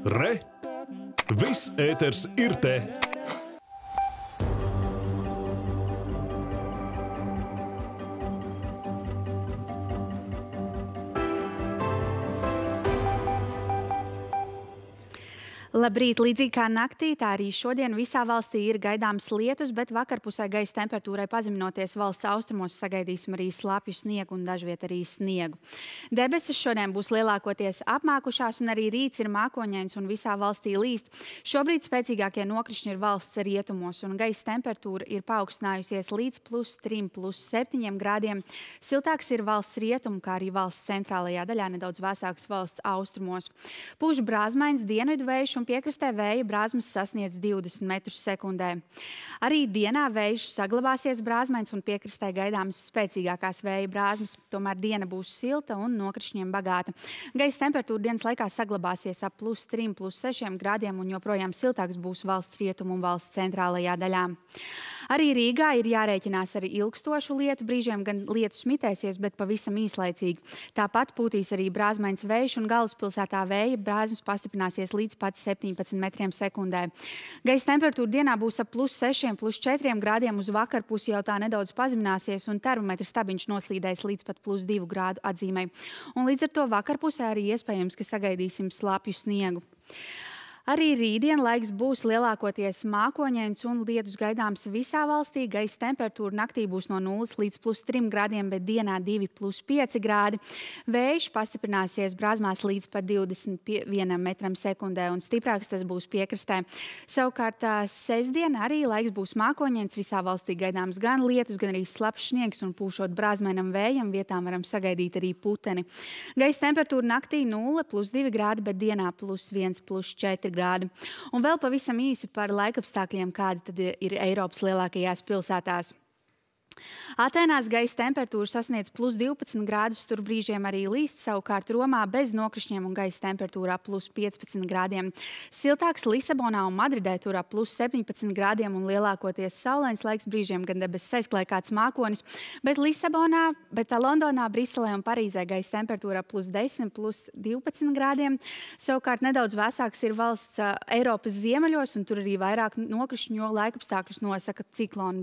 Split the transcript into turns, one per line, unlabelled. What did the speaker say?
Re! Viss ēters ir te!
Labrīt! Līdzīgi kā naktī, tā arī šodien visā valstī ir gaidāms lietus, bet vakarpusē gaisa temperatūrai pazeminoties valsts austrumos sagaidīsim arī slapju sniegu un dažviet arī sniegu. Debesis šodien būs lielākoties apmākušās un arī rīts ir mākoņains un visā valstī līst. Šobrīd spēcīgākie nokrišņi ir valsts rietumos un gaisa temperatūra ir paaugstinājusies līdz +3, +7 grādiem. Siltāks ir valsts rietumu, kā arī valsts centrālajā daļā, nedaudz vēsāks valsts austrumos. Pūš brāzmains dienvidu vējš un piekrastē vēja brāzmas sasniedz 20 metrus sekundē. Arī dienā vējš saglabāsies brāzmains un piekrastē gaidāmas spēcīgākās vēja brāzmas, tomēr diena būs silta un nokrišņiem bagāta. Gaisa temperatūra dienas laikā saglabāsies ap +3, +6 grādiem un joprojām siltāks būs valsts rietumu un valsts centrālajā daļā. Arī Rīgā ir jārēķinās ar ilgstošu lietu, brīžiem gan lietus mitēsies, bet pavisam īslaicīgi. Tāpat pūtīs arī brāzmains vējš un galvaspilsētā vēja brāzmas pastiprināsies līdz pat 17 metriem sekundē. Gaisa temperatūra dienā būs ap +6, +4 grādiem, uz vakarpusi jau tā nedaudz pazemināsies un termometra stabiņš noslīdēs līdz pat +2 grādu atzīmei. Un līdz ar to vakarpusē arī iespējams, ka sagaidīsim slapju sniegu. Arī rītdien laiks būs lielākoties mākoņains un lietus gaidāms visā valstī. Gaisa temperatūra naktī būs no 0 līdz +3 grādiem, bet dienā 2, +5 grādi. Vējš pastiprināsies brāzmās līdz pat 21 metram sekundē un stiprāks tas būs piekrastē. Savukārt sestdien arī laiks būs mākoņains. Visā valstī gaidāms gan lietus, gan arī slapjš sniegs un pūšot brāzmainam vējam vietām varam sagaidīt arī puteni. Gaisa temperatūra naktī 0, +2 grādi, bet dienā +1, +4 grādi. Un vēl pavisam īsi par laikapstākļiem, kādi tad ir Eiropas lielākajās pilsētās. Atēnās gaisa temperatūra sasniedz +12 grādus, tur brīžiem arī līst, savukārt Romā bez nokrišņiem un gaisa temperatūrā +15 grādiem. Siltāks Lisabonā un Madridē turā +17 grādiem un lielākoties saulains laiks, brīžiem gan debesis aizklāj kāds mākonis, bet Londonā, Briselē un Parīzē gaisa temperatūrā +10, +12 grādiem. Savukārt nedaudz vēsāks ir valsts Eiropas ziemeļos un tur arī vairāk nokrišņu, jo laikapstākļus nosaka ciklona